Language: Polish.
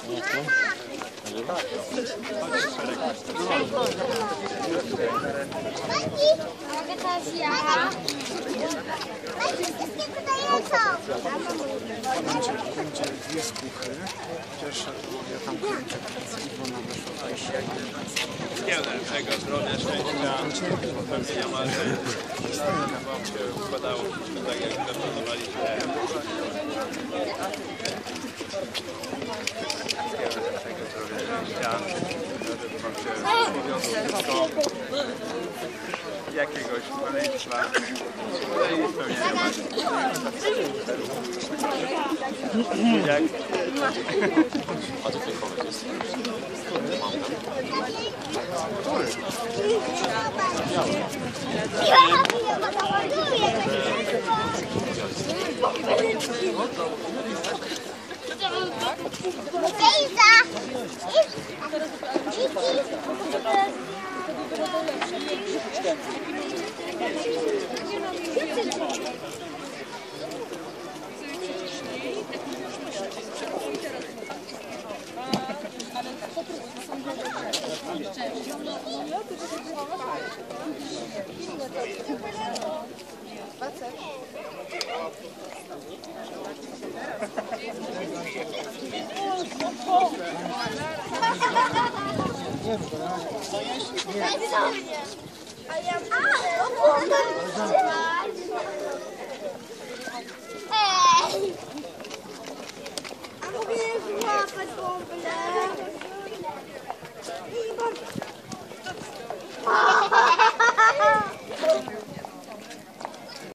Będzie dwie skuchy. Pierwsza to ja tam kręcę Iwona wyszła. Tego zdrowia, szczęścia, spełnienia marzeń. Wam się układało wszystko tak, jak zaplanowaliście. Tego zdrowia, szczęścia, żeby wam się powiodło wszystko. Jakiegoś maleństwa i spełnienia marzeń. Jak? A to tylko jest. A ja...